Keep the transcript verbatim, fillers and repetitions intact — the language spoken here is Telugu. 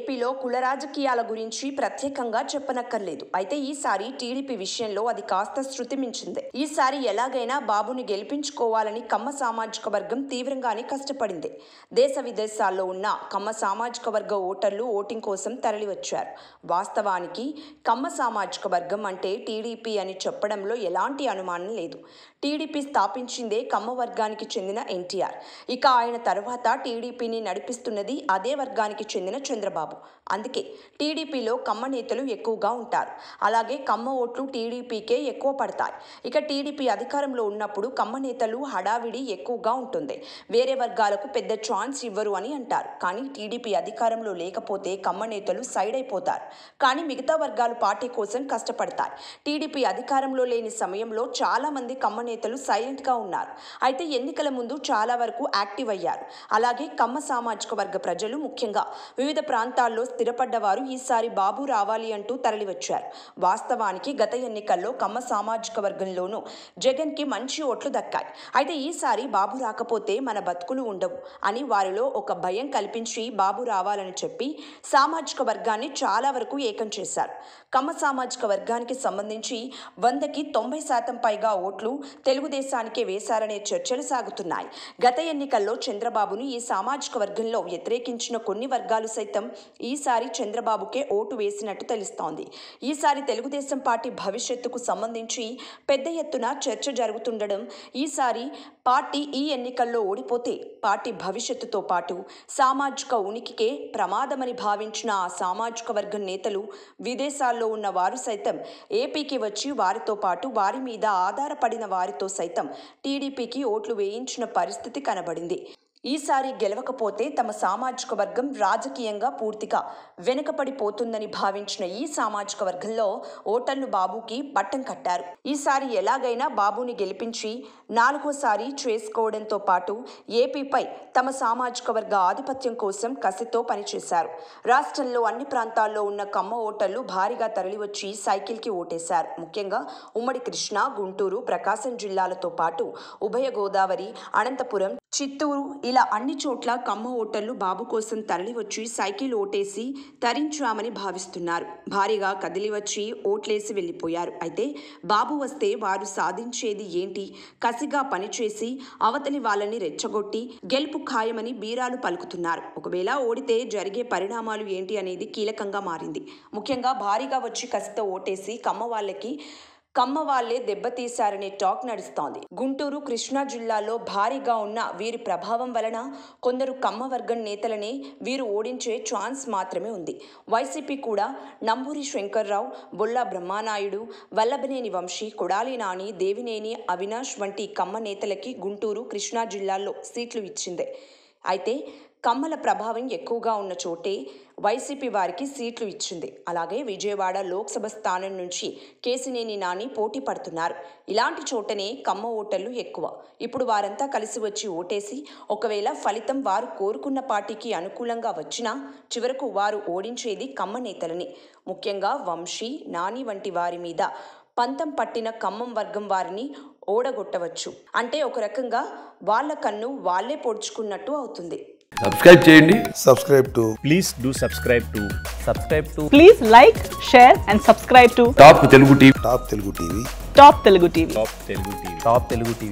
ఏపీలో కుల రాజకీయాల గురించి ప్రత్యేకంగా చెప్పనక్కర్లేదు. అయితే ఈసారి టీడీపీ విషయంలో అది కాస్త శృతి మించింది. ఈసారి ఎలాగైనా బాబుని గెలిపించుకోవాలని కమ్మ సామాజిక వర్గం తీవ్రంగానే కష్టపడింది. దేశ విదేశాల్లో ఉన్న కమ్మ సామాజిక వర్గ ఓటర్లు ఓటింగ్ కోసం తరలివచ్చారు. వాస్తవానికి కమ్మ సామాజిక వర్గం అంటే టీడీపీ అని చెప్పడంలో ఎలాంటి అనుమానం లేదు. టీడీపీ స్థాపించిందే కమ్మ వర్గానికి చెందిన ఎన్టీఆర్. ఇక ఆయన తర్వాత టీడీపీని నడిపిస్తున్నది అదే వర్గానికి చెందిన చంద్రబాబు. అందుకే టీడీపీలో కమ్మ నేతలు ఎక్కువగా ఉంటారు. అలాగే కమ్మ ఓట్లు టీడీపీకే ఎక్కువ పడతాయి. ఇక టీడీపీ అధికారంలో ఉన్నప్పుడు కమ్మ నేతలు హడావిడి ఎక్కువగా ఉంటుంది. వేరే వర్గాలకు పెద్ద ఛాన్స్ ఇవ్వరు అని అంటారు. కానీ టీడీపీ అధికారంలో లేకపోతే కమ్మ నేతలు సైడ్ అయిపోతారు. కానీ మిగతా వర్గాలు పార్టీ కోసం కష్టపడతాయి. టీడీపీ అధికారంలో లేని సమయంలో చాలా మంది కమ్మ నేతలు సైలెంట్గా ఉన్నారు. అయితే ఎన్నికల ముందు చాలా వరకు యాక్టివ్ అయ్యారు. అలాగే కమ్మ సామాజిక వర్గ ప్రజలు ముఖ్యంగా వివిధ ప్రాంతాల్లో స్థిరపడ్డవారు ఈసారి బాబు రావాలి అంటూ తరలివచ్చారు. వాస్తవానికి గత ఎన్నికల్లో కమ్మ సామాజిక వర్గంలోనూ జగన్కి మంచి ఓట్లు దక్కాయి. అయితే ఈసారి బాబు రాకపోతే మన బతుకులు ఉండవు అని వారిలో ఒక భయం కల్పించి బాబు రావాలని చెప్పి సామాజిక వర్గాన్ని చాలా వరకు ఏకం చేశారు. కమ్మ సామాజిక వర్గానికి సంబంధించి వందకి తొంభై శాతం పైగా ఓట్లు తెలుగుదేశానికే వేశారనే చర్చలు సాగుతున్నాయి. గత ఎన్నికల్లో చంద్రబాబును ఈ సామాజిక వర్గంలో వ్యతిరేకించిన కొన్ని వర్గాలు సైతం ఈసారి చంద్రబాబుకే ఓటు వేసినట్టు తెలుస్తోంది. ఈసారి తెలుగుదేశం పార్టీ భవిష్యత్తుకు సంబంధించి పెద్ద ఎత్తున చర్చ జరుగుతుండడం, ఈసారి పార్టీ ఈ ఎన్నికల్లో ఓడిపోతే పార్టీ భవిష్యత్తుతో పాటు సామాజిక ఉనికికే ప్రమాదమని భావించిన ఆ సామాజిక వర్గం నేతలు, విదేశాల్లో ఉన్న వారు సైతం ఏపీకి వచ్చి వారితో పాటు వారి మీద ఆధారపడిన వారితో సైతం టీడీపీకి ఓట్లు వేయించిన పరిస్థితి కనబడింది. ఈసారి గెలవకపోతే తమ సామాజిక వర్గం రాజకీయంగా పూర్తిగా వెనుకపడిపోతుందని భావించిన ఈ సామాజిక వర్గంలో ఓటర్లు బాబుకి పట్టం కట్టారు. ఈసారి ఎలాగైనా బాబుని గెలిపించి నాలుగోసారి చేసుకోవడంతో పాటు ఏపీపై తమ సామాజిక వర్గ ఆధిపత్యం కోసం కసితో పనిచేశారు. రాష్ట్రంలో అన్ని ప్రాంతాల్లో ఉన్న కమ్మ ఓటర్లు భారీగా తరలివచ్చి సైకిల్కి ఓటేశారు. ముఖ్యంగా ఉమ్మడి కృష్ణా, గుంటూరు, ప్రకాశం జిల్లాలతో పాటు ఉభయ గోదావరి, అనంతపురం, చిత్తూరు ఇలా అన్ని చోట్ల కమ్మ ఓటర్లు బాబు కోసం తరలివచ్చి సైకిల్ ఓటేసి తరించామని భావిస్తున్నారు. భారీగా కదిలివచ్చి ఓట్లేసి వెళ్ళిపోయారు. అయితే బాబు వస్తే వారు సాధించేది ఏంటి? కసిగా పనిచేసి అవతలి వాళ్ళని రెచ్చగొట్టి గెలుపు ఖాయమని బీరాలు పలుకుతున్నారు. ఒకవేళ ఓడితే జరిగే పరిణామాలు ఏంటి అనేది కీలకంగా మారింది. ముఖ్యంగా భారీగా వచ్చి కసితో ఓటేసి కమ్మ వాళ్ళకి కమ్మ వాళ్లే దెబ్బతీశారనే టాక్ నడుస్తోంది. గుంటూరు, కృష్ణా జిల్లాలో భారీగా ఉన్న వీరి ప్రభావం వలన కొందరు కమ్మ వర్గం నేతలనే వీరు ఓడించే ఛాన్స్ మాత్రమే ఉంది. వైసీపీ కూడా నంబూరి శంకర్రావు, బొల్లా బ్రహ్మానాయుడు, వల్లభనేని వంశీ, కొడాలి నాని, దేవినేని అవినాష్ వంటి కమ్మ నేతలకి గుంటూరు, కృష్ణా జిల్లాల్లో సీట్లు ఇచ్చింది. అయితే కమ్మల ప్రభావం ఎక్కువగా ఉన్న చోటే వైసీపీ వారికి సీట్లు ఇచ్చింది. అలాగే విజయవాడ లోక్సభ స్థానం నుంచి కేశినేని నాని పోటీ పడుతున్నారు. ఇలాంటి చోటనే కమ్మ ఓటర్లు ఎక్కువ. ఇప్పుడు వారంతా కలిసి వచ్చి ఓటేసి ఒకవేళ ఫలితం వారు కోరుకున్న పార్టీకి అనుకూలంగా వచ్చినా చివరకు వారు ఓడించేది కమ్మ నేతలని. ముఖ్యంగా వంశీ, నాని వంటి వారి మీద పంతం పట్టిన ఖమ్మం వర్గం వారిని ఓడగొట్టవచ్చు. అంటే ఒక రకంగా వాళ్ళ కన్ను వాళ్ళే పొడుచుకున్నట్టు అవుతుంది. సబ్స్క్రైబ్ చేయండి. Subscribe to please do subscribe to subscribe to please like, share and subscribe to top Telugu TV. Top Telugu TV. Top Telugu TV. Top Telugu TV. Top Telugu TV.